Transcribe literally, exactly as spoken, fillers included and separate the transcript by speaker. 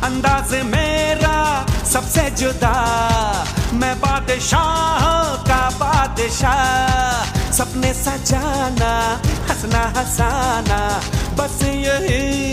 Speaker 1: अंदाज मेरा सबसे जुदा, मैं बादशाह का बादशाह। सपने सजाना, हंसना हंसाना, बस यही